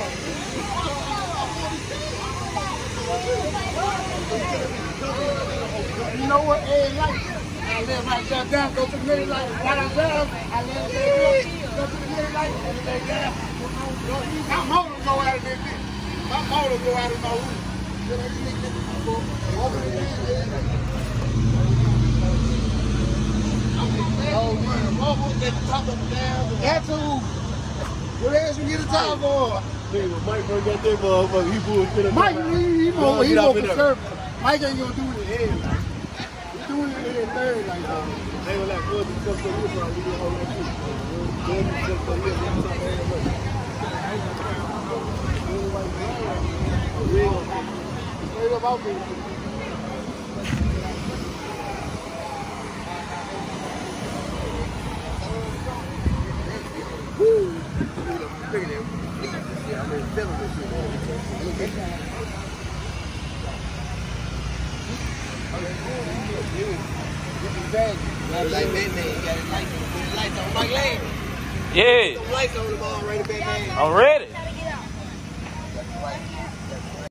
You know what? Hey, like, I live right there down, go to the middle light, right out there. I live there, go to the middle light, and lay down. My motor go out of this bitch. My motor go out of my roof. Oh, man, mobile at the top of the damn. That's who. What else you get a top for? Nigga, Mike bring that there, motherfucker. He bullshit. Mike, he more conservative. Mike ain't gonna do it in head like that. He's doing it in third like that. They were like, good stuff for you, bro. We did all that shit. Good stuff for you. Real. Straight up out there. Woo! Look at him. Yeah, I'm in feeling this shit. Like Batman, you got his lights on. Mike Lane. Yeah. Lights on the ball, ready, Batman. I'm ready.